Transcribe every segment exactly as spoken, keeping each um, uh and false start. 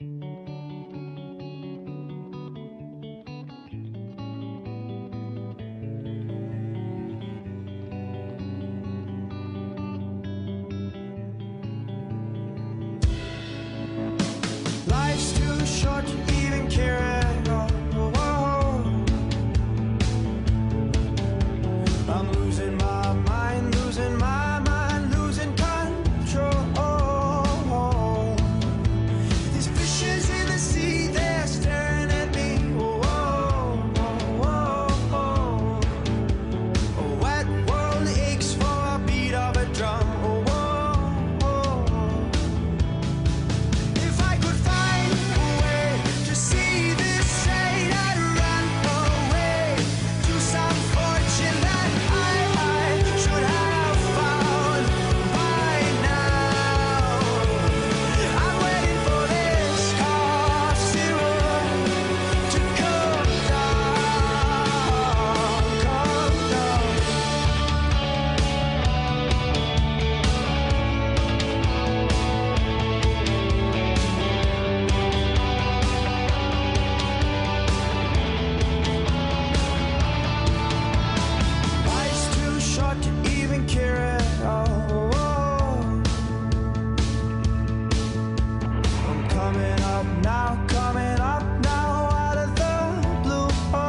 Life's too short to even care at all. I'm losing my mind, losing my mind, losing control. These fishes in the sea, they're staring at me. Oh, oh, oh, oh. A wet world aches for a beat of a drum. Oh, oh, oh. If I could find a way to see this straight, I'd run away to some fortune that I, I should have found by now. I'm waiting for this cough syrup to come down, come down. Life's too short to even care at all. I'm coming up now, coming up now out of the blue.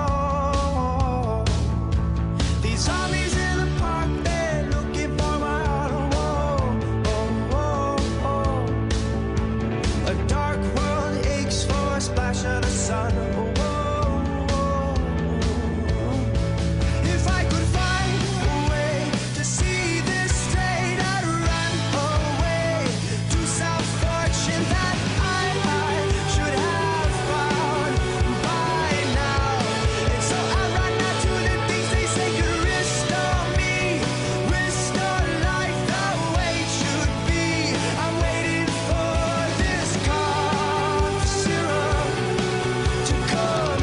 These zombies in the park, they're looking for my heart. Oh, oh, oh. A dark world aches for a splash of the sun. Oh, oh, oh. If I could find a way to see this straight, I'd run away to some fortune that I, I should have found by now. And so I run out to the things they say could restore me, restore life the way it should be. I'm waiting for this cough syrup to come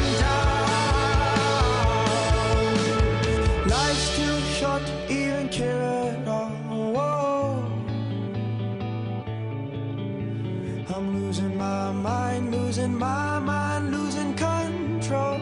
down. Life's too short to even care at all. I'm losing my mind, losing my mind, losing control.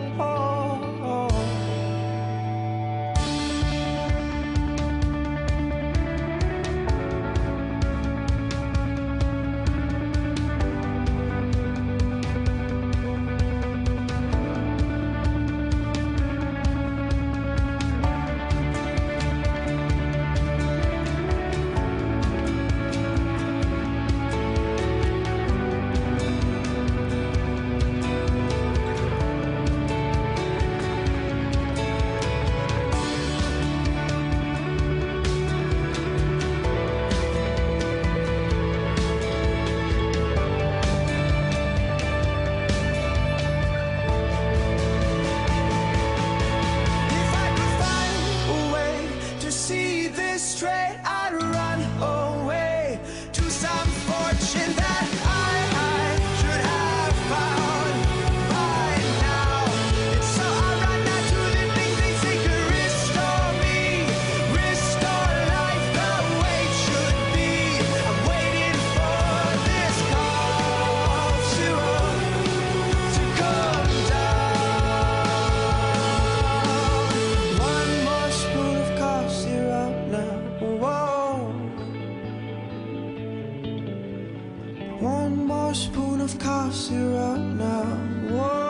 If I could find a way to see this straight, I'd run away to some fortune that I, I should have found by now. And so I run out to the things they say could restore me, restore life the way it should be. I'm waiting for this cough syrup to come down. One more spoon of cough syrup now. Whoa. One more spoon of cough syrup now. Whoa.